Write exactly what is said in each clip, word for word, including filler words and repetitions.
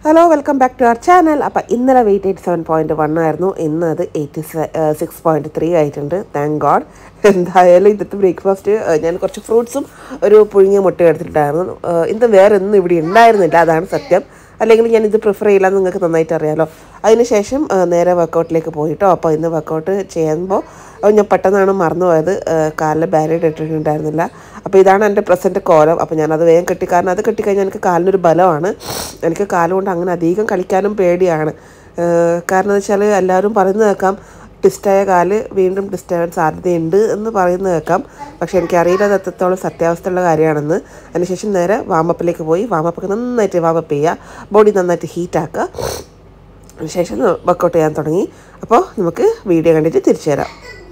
Hello welcome back to our channel. അപ്പോൾ ഇന്നലെ weight eighty seven point one ആയിരുന്നു, ഇന്ന് അത് എയ്റ്റി സിക്സ് പോയിൻറ്റ് ത്രീ ആയിട്ടുണ്ട്. Thank God. എന്തായാലും ഇന്നത്തെ ബ്രേക്ക്ഫാസ്റ്റ് ഞാൻ കുറച്ച് ഫ്രൂട്ട്സും ഒരു പുഴുങ്ങിയ മുട്ട എടുത്തിട്ടുണ്ടായിരുന്നു. ഇന്ന് വേറെ ഒന്നും ഇവിടെ ഉണ്ടായിരുന്നില്ല, അതാണ് സത്യം. അല്ലെങ്കിൽ ഞാൻ ഇത് പ്രിഫർ ചെയ്യില്ല എന്ന് നിങ്ങൾക്ക് നന്നായിട്ട് അറിയാമല്ലോ. അതിനുശേഷം നേരെ വർക്കൗട്ടിലേക്ക് പോയിട്ടോ. അപ്പോൾ ഇന്ന് വർക്കൗട്ട് ചെയ്യുമ്പോൾ ഞാൻ പെട്ടെന്നാണ് മറന്നുപോയത്, കാലിൽ ബാരിയഡ് ഇട്ടിട്ടുണ്ടായിരുന്നില്ല. അപ്പോൾ ഇതാണ് എൻ്റെ പ്രസൻറ്റ് കോലം. അപ്പോൾ ഞാനത് വേഗം കെട്ടി, കാരണം അത് കെട്ടിക്കഴിഞ്ഞാൽ എനിക്ക് കാലിനൊരു ബലമാണ്. എനിക്ക് കാലുകൊണ്ട് അങ്ങനെ അധികം കളിക്കാനും പേടിയാണ്. കാരണം എന്ന് വെച്ചാൽ എല്ലാവരും പറയുന്നത് കേൾക്കാം, ട്വിസ്റ്റായ കാല് വീണ്ടും ട്വിസ്റ്റാകാൻ സാധ്യതയുണ്ട് എന്ന് പറയുന്നത് കേൾക്കാം. പക്ഷേ എനിക്കറിയില്ല അത് എത്രത്തോളം സത്യാവസ്ഥയുള്ള കാര്യമാണെന്ന്. അതിനുശേഷം നേരെ വാമപ്പിലേക്ക് പോയി വാമപ്പൊക്കെ നന്നായിട്ട് വാമപ്പ് ചെയ്യുക, ബോഡി നന്നായിട്ട് ഹീറ്റാക്കുക. അതിനുശേഷം വർക്കൗട്ട് ചെയ്യാൻ തുടങ്ങി. അപ്പോൾ നമുക്ക് വീഡിയോ കണ്ടിട്ട് തിരിച്ചു തരാം.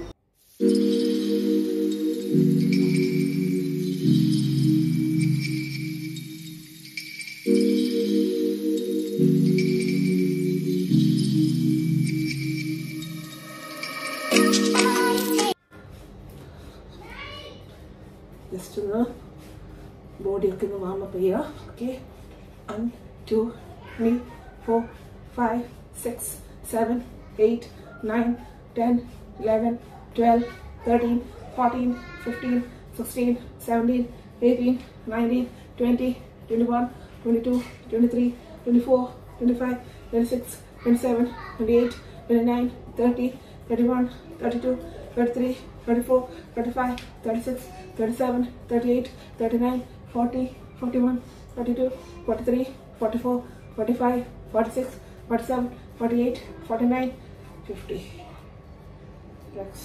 ജസ്റ്റ് ഒന്ന് ബോഡിയൊക്കെ ഒന്ന് വാമപ്പ് ചെയ്യുക. Okay, one two three four five six seven eight nine ten eleven twelve thirteen fourteen fifteen sixteen seventeen eighteen nineteen twenty twenty one twenty two twenty three twenty four twenty five twenty six twenty seven twenty eight twenty nine thirty thirty one thirty two thirty three thirty four thirty five thirty six thirty-seven, thirty-eight, thirty-nine, forty, forty-one, forty-two, forty-three, forty-four, forty-five, forty-six, forty-seven, forty-eight, forty-nine, fifty. Relax.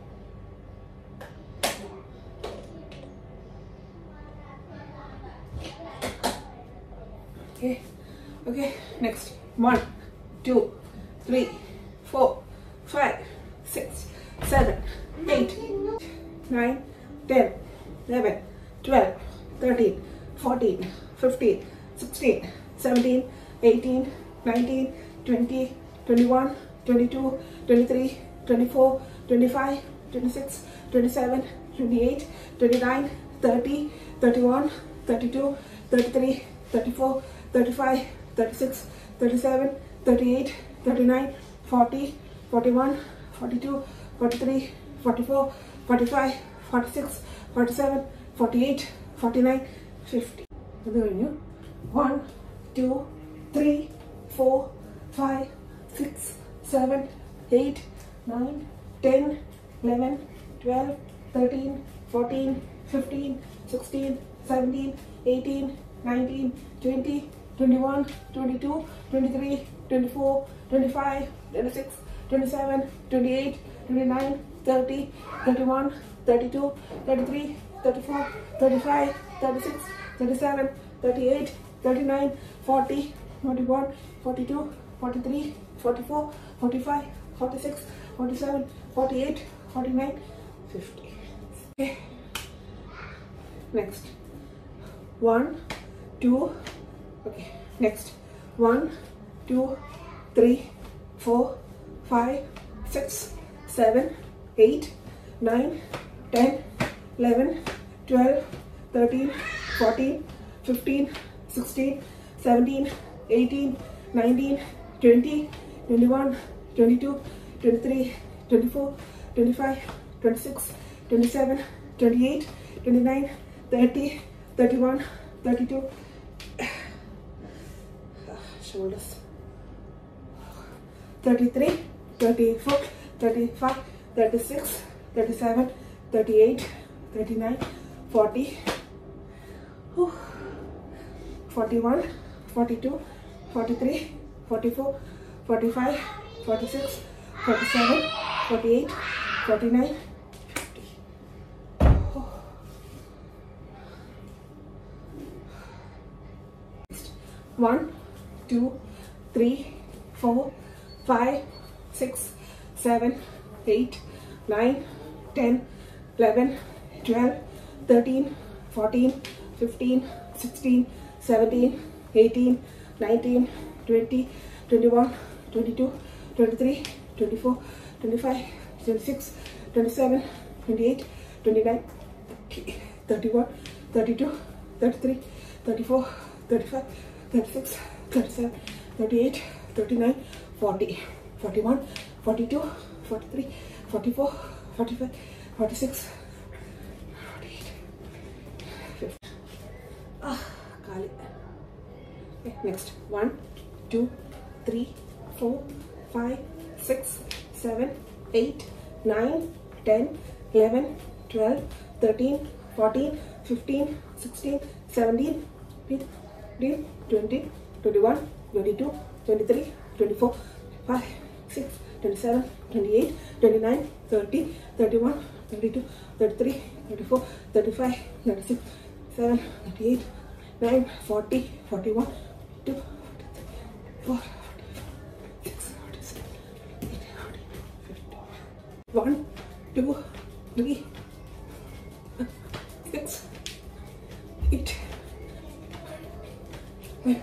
Okay, okay, next. One, two, three, four, five, six, seven, eight, nine, ten, eleven, twelve, thirteen, fourteen, fifteen, sixteen, seventeen, eighteen, nineteen, twenty, twenty-one, twenty-two, twenty-three, twenty-four, twenty-five, twenty-six, twenty-seven, twenty-eight, twenty-nine, thirty, thirty-one, thirty-two, thirty-three, thirty-four, thirty-five, thirty-six, thirty-seven, thirty-eight, thirty-nine, forty, forty-one, forty-two, forty-three, forty-four, forty-five, forty-six, forty-seven, forty-eight, forty-nine, fifty. one, two, three, four, five, six, seven, eight, nine, ten, eleven, twelve, thirteen, fourteen, fifteen, sixteen, seventeen, eighteen, nineteen, twenty, twenty-one, twenty-two, twenty-three, twenty-four, twenty-five, twenty-six, twenty-seven, twenty-eight, twenty-nine, thirty, thirty-one, thirty-two, thirty-three, thirty-four, thirty-five, thirty-six, thirty-seven, thirty-eight, thirty-nine, forty, forty-one, forty-two, forty-three, forty-four, forty-five, forty-six, forty-seven, forty-eight, forty-nine, fifty. Okay. Next. One, two, okay. Next. One, two, three, four, five, six, seven, eight, nine, ten, eleven, twelve, thirteen, fourteen, fifteen, sixteen, seventeen, eighteen, nineteen, twenty, twenty-one, twenty-two, twenty-three, twenty-four, twenty-five, twenty-six, twenty-seven, twenty-eight, twenty-nine, thirty, thirty-one, thirty-two, shoulders, thirty-three, thirty-four, thirty-five, thirty-six, thirty-seven, thirty-eight, thirty-nine, forty, forty-one, forty-two, forty-three, forty-four, forty-five, forty-six, forty-seven, forty-eight, forty-nine, fifty. one, two, three, four, five, six, seven, eight, nine, ten, eleven, twelve, thirteen, fourteen, fifteen, sixteen, seventeen, eighteen, nineteen, twenty, twenty-one, twenty-two, twenty-three, twenty-four, twenty-five, twenty-six, twenty-seven, twenty-eight, twenty-nine, thirty, thirty-one, thirty-two, thirty-three, thirty-four, thirty-five, thirty-six, thirty-seven, thirty-eight, thirty-nine, forty, forty-one, forty-two, forty-three, forty-four, forty-five, forty-six, forty-eight, fifty. Ah, kali. Okay, next. one, two, three, four, five, six, seven, eight, nine, ten, eleven, twelve, thirteen, fourteen, fifteen, sixteen, seventeen, eighteen, twenty, twenty-one, twenty-two, twenty-three, twenty-four, twenty-five, twenty-six, twenty-seven, twenty-eight, twenty-nine, thirty, thirty-one, thirty-two, thirty-three, thirty-four, thirty-five, thirty-six, thirty-seven, thirty-eight, nine, forty, forty-one, forty-two, forty-three, forty-four, one, two, three, six, eight, nine.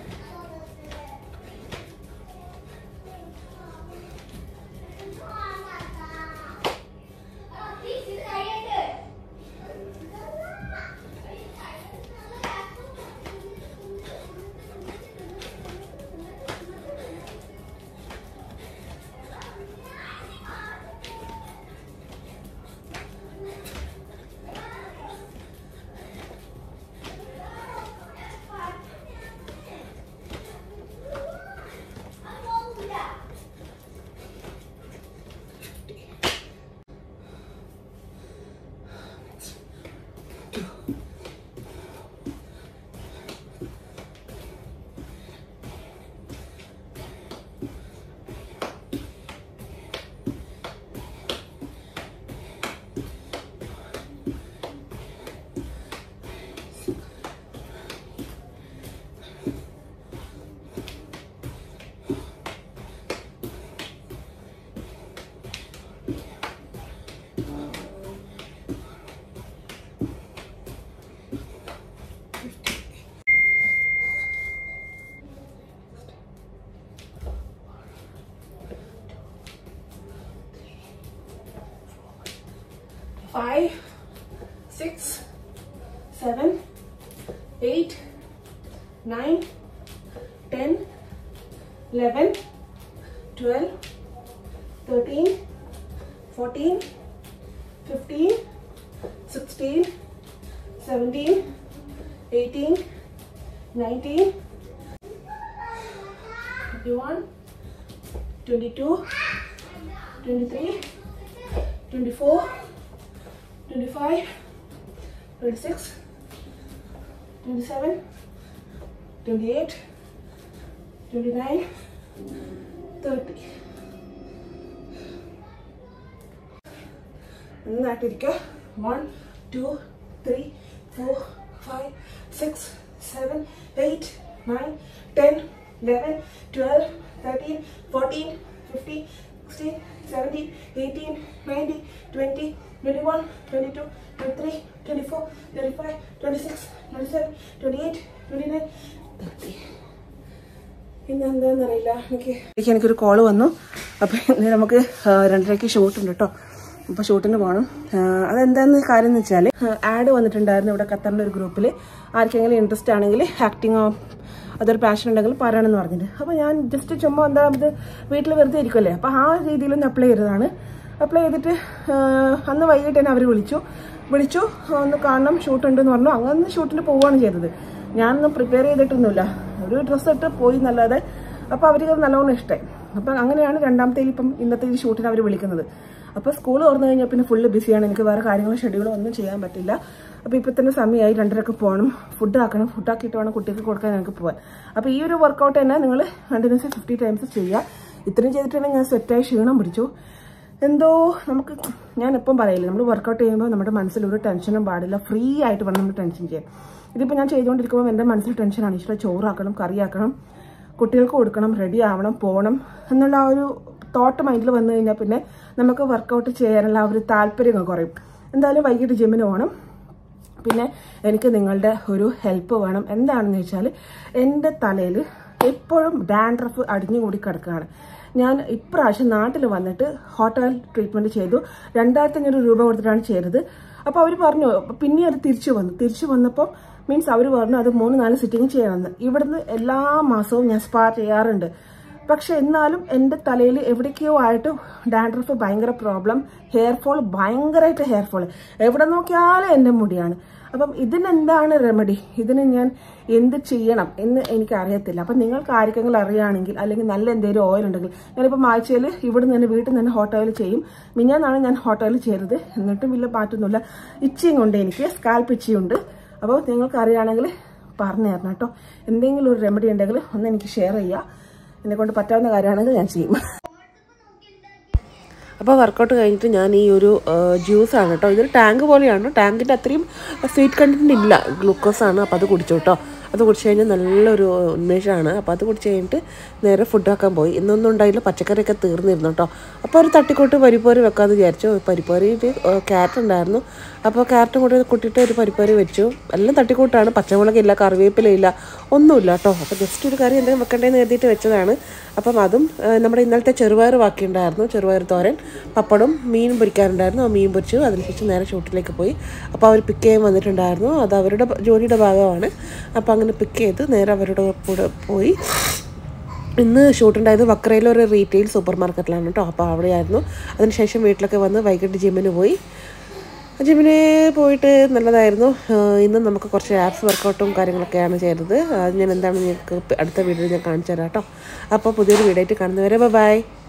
Five, six, seven, eight, nine, ten, eleven, twelve, thirteen, fourteen, fifteen, sixteen, seventeen, eighteen, nineteen, twenty-one, twenty-two, twenty-three, twenty-four, twenty-five, twenty-six, twenty-seven, twenty-eight, twenty-nine, thirty. നന്നായിട്ടിരിക്കുക. one, two, three, four, five, six, seven, eight, nine, ten, eleven, twelve, thirteen, fourteen, fifteen, sixteen, seventeen, eighteen, nineteen, twenty, twenty-one, twenty-two, twenty-three, twenty-four, twenty-five, twenty-six, twenty-seven, twenty-eight, twenty-nine, thirty. ഇന്ന് എന്താണെന്നറിയില്ല, എനിക്ക് എനിക്കൊരു call വന്നു. അപ്പം ഇന്ന് നമുക്ക് രണ്ടരയ്ക്ക് shoot ഉണ്ട് കേട്ടോ. അപ്പോൾ ഷൂട്ടിന് പോകണം. അതെന്താണെന്ന് കാര്യം എന്ന് വെച്ചാൽ ആഡ് വന്നിട്ടുണ്ടായിരുന്നു ഇവിടെ ഖത്തറിൻ്റെ ഒരു ഗ്രൂപ്പിൽ. ആർക്കെങ്കിലും ഇൻട്രസ്റ്റ് ആണെങ്കിൽ ആക്ടിങ്ങോ അതൊരു പാഷൻ ഉണ്ടെങ്കിൽ പറയണമെന്ന് പറഞ്ഞിട്ട്. അപ്പോൾ ഞാൻ ജസ്റ്റ് ചുമ്മാ എന്താ ഇത് വീട്ടിൽ വെറുതെ ഇരിക്കുമല്ലേ, അപ്പോൾ ആ രീതിയിലൊന്ന് അപ്ലൈ ചെയ്തതാണ്. അപ്ലൈ ചെയ്തിട്ട് അന്ന് വൈകിട്ട് തന്നെ അവർ വിളിച്ചു വിളിച്ചു ഒന്ന് കാണണം, ഷൂട്ടുണ്ടെന്ന് പറഞ്ഞു. അങ്ങനെ ഷൂട്ടിന് പോവുകയാണ് ചെയ്തത്. ഞാനൊന്നും പ്രിപ്പയർ ചെയ്തിട്ടൊന്നുമില്ല, ഒരു ഡ്രസ്സ് ഇട്ട് പോയി എന്നല്ലാതെ. അപ്പോൾ അവർക്ക് നല്ലോണം ഇഷ്ടമായി. അപ്പം അങ്ങനെയാണ് രണ്ടാമത്തെ ഇപ്പം ഇന്നത്തെ ഈ ഷൂട്ടിന് അവർ വിളിക്കുന്നത്. അപ്പോൾ സ്കൂൾ തുറന്നു കഴിഞ്ഞാൽ പിന്നെ ഫുള്ള് ബിസിയാണ്. എനിക്ക് വേറെ കാര്യങ്ങളും ഷെഡ്യൂളോ ഒന്നും ചെയ്യാൻ പറ്റില്ല. അപ്പോൾ ഇപ്പം തന്നെ സമയമായി, രണ്ടരക്ക് പോകണം, ഫുഡ് ആക്കണം, ഫുഡാക്കിയിട്ട് വേണം കുട്ടിക്ക് കൊടുക്കാൻ ഞങ്ങൾക്ക് പോകാൻ. അപ്പോൾ ഈ ഒരു വർക്കൗട്ട് തന്നെ നിങ്ങൾ കണ്ടിന്യൂസ് ഫിഫ്റ്റി ടൈംസ് ചെയ്യുക. ഇത്രയും ചെയ്തിട്ടുണ്ടെങ്കിൽ ഞാൻ സെറ്റായി ക്ഷീണം പിടിച്ചു. എന്തോ നമുക്ക് ഞാൻ എപ്പം പറയില്ല, നമ്മൾ വർക്കൗട്ട് ചെയ്യുമ്പോൾ നമ്മുടെ മനസ്സിൽ ഒരു ടെൻഷനും പാടില്ല, ഫ്രീ ആയിട്ട് വേണം നമ്മൾ ടെൻഷൻ ചെയ്യാൻ. ഇതിപ്പോൾ ഞാൻ ചെയ്തുകൊണ്ടിരിക്കുമ്പോൾ എൻ്റെ മനസ്സിൽ ടെൻഷനാണ്. ഇഷ്ടം ചോറാക്കണം, കറിയാക്കണം, കുട്ടികൾക്ക് കൊടുക്കണം, റെഡി ആവണം, പോകണം എന്നുള്ള ആ ഒരു തോട്ട് മൈൻഡിൽ വന്നു കഴിഞ്ഞാൽ പിന്നെ നമുക്ക് വർക്കൗട്ട് ചെയ്യാനുള്ള ആ ഒരു താല്പര്യം കുറയും. എന്തായാലും വൈകിട്ട് ജിമ്മിന് പോകണം. പിന്നെ എനിക്ക് നിങ്ങളുടെ ഒരു ഹെൽപ്പ് വേണം. എന്താണെന്ന് വെച്ചാൽ എൻ്റെ തലയിൽ എപ്പോഴും ഡാൻഡ്രഫ് അടിഞ്ഞുകൂടി കിടക്കുകയാണ്. ഞാൻ ഇപ്രാവശ്യം നാട്ടിൽ വന്നിട്ട് ഹോട്ട് ഓയിൽ ട്രീറ്റ്മെൻറ്റ് ചെയ്തു. രണ്ടായിരത്തി അഞ്ഞൂറ് രൂപ കൊടുത്തിട്ടാണ് ചെയ്തത്. അപ്പോൾ അവർ പറഞ്ഞു, പിന്നെ അത് തിരിച്ചു വന്നു. തിരിച്ചു വന്നപ്പോൾ മീൻസ് അവർ പറഞ്ഞു അത് മൂന്ന് നാല് സിറ്റിംഗ് ചെയ്യണമെന്ന്. ഇവിടുന്ന് എല്ലാ മാസവും ഞാൻ സ്പാ ചെയ്യാറുണ്ട്. പക്ഷെ എന്നാലും എൻ്റെ തലയിൽ എവിടേക്കോ ആയിട്ട് ഡാൻഡ്രഫ് ഭയങ്കര പ്രോബ്ലം, ഹെയർ ഫോൾ ഭയങ്കരമായിട്ട് ഹെയർ ഫോൾ, എവിടെ നോക്കിയാലും എൻ്റെ മുടിയാണ്. അപ്പം ഇതിനെന്താണ് റെമഡി, ഇതിന് ഞാൻ എന്ത് ചെയ്യണം എന്ന് എനിക്ക് അറിയത്തില്ല. അപ്പം നിങ്ങൾക്ക് ആർക്കെങ്കിലും അറിയുകയാണെങ്കിൽ അല്ലെങ്കിൽ നല്ല എന്തെങ്കിലും ഓയിൽ ഉണ്ടെങ്കിൽ, ഞാനിപ്പോൾ ആഴ്ചയിൽ ഇവിടെ നിന്ന് തന്നെ വീട്ടിൽ നിന്ന് തന്നെ ഹോട്ട് ഓയിൽ ചെയ്യും. മിഞ്ഞാന്നാണ് ഞാൻ ഹോട്ട് ഓയിൽ ചെയ്തത്, എന്നിട്ടും വലിയ മാറ്റൊന്നുമില്ല. ഇച്ചിങ് ഉണ്ട്, എനിക്ക് സ്കാൽപ്പ് ഇച്ചിയുണ്ട്. അപ്പോൾ നിങ്ങൾക്ക് അറിയുകയാണെങ്കിൽ പറഞ്ഞു തരണം കേട്ടോ. എന്തെങ്കിലും ഒരു റെമഡി ഉണ്ടെങ്കിൽ ഒന്ന് എനിക്ക് ഷെയർ ചെയ്യുക. എന്നെക്കൊണ്ട് പറ്റാവുന്ന കാര്യമാണെങ്കിൽ ഞാൻ ചെയ്യും. അപ്പോൾ വർക്കൗട്ട് കഴിഞ്ഞിട്ട് ഞാൻ ഈ ഒരു ജ്യൂസാണ് കേട്ടോ, ഇതൊരു ടാങ്ക് പോലെയാണ്, ടാങ്കിൻ്റെ അത്രയും സ്വീറ്റ് കണ്ടൻറ്റ് ഇല്ല, ഗ്ലൂക്കോസാണ്. അപ്പോൾ അത് കുടിച്ചു കേട്ടോ. അത് കുടിച്ച് കഴിഞ്ഞാൽ നല്ലൊരു ഉന്മേഷമാണ്. അപ്പോൾ അത് കുടിച്ച് കഴിഞ്ഞിട്ട് നേരെ ഫുഡാക്കാൻ പോയി. ഇന്നൊന്നും ഉണ്ടായില്ല, പച്ചക്കറിയൊക്കെ തീർന്നിരുന്നു കേട്ടോ. അപ്പോൾ ഒരു തട്ടിക്കൂട്ട് പരിപ്പോരി വെക്കാമെന്ന് വിചാരിച്ചു. പരിപ്പോരിയിൽ ക്യാരറ്റ് ഉണ്ടായിരുന്നു, അപ്പോൾ ക്യാരറ്റും കൂടി കൂട്ടിയിട്ട് ഒരു പരിപ്പോരി വെച്ചു. എല്ലാം തട്ടിക്കൂട്ടാണ്, പച്ചമുളകില്ല, കറിവേപ്പിലയില്ല, ഒന്നുമില്ല കേട്ടോ. അപ്പോൾ ജസ്റ്റ് ഒരു കറി എന്തെങ്കിലും വെക്കണ്ടേന്ന് കരുതിയിട്ട് വെച്ചതാണ്. അപ്പം അതും നമ്മുടെ ഇന്നലത്തെ ചെറുപയർ ബാക്കിയുണ്ടായിരുന്നു, ചെറുപയർ തോരൻ, പപ്പടും മീൻ പൊരിക്കാറുണ്ടായിരുന്നു. ആ മീൻ പൊരിച്ചു. അതിനുശേഷം നേരെ ഷൂട്ടിലേക്ക് പോയി. അപ്പോൾ അവർ പിക്ക് ചെയ്യാൻ വന്നിട്ടുണ്ടായിരുന്നു, അത് അവരുടെ ജോലിയുടെ ഭാഗമാണ്. അപ്പോൾ അങ്ങനെ പിക്ക് ചെയ്ത് നേരെ അവരുടെ കൂടെ പോയി. ഇന്ന് ഷൂട്ടുണ്ടായത് വക്രയിലെ ഒരു റീറ്റെയിൽ സൂപ്പർ മാർക്കറ്റിലാണ് കേട്ടോ. അപ്പോൾ അവിടെയായിരുന്നു. അതിനുശേഷം വീട്ടിലൊക്കെ വന്ന് വൈകിട്ട് ജിമ്മിന് പോയി. ജിമ്മിന് പോയിട്ട് നല്ലതായിരുന്നു. ഇന്ന് നമുക്ക് കുറച്ച് ആപ്സ് വർക്കൗട്ടും കാര്യങ്ങളൊക്കെയാണ് ചെയ്തത്. അത് ഞാൻ എന്താണ് നിങ്ങൾക്ക് അടുത്ത വീഡിയോയിൽ ഞാൻ കാണിച്ചു തരാം കേട്ടോ. അപ്പോൾ പുതിയൊരു വീഡിയോ ആയിട്ട് കാണുന്നവരെ ബൈ.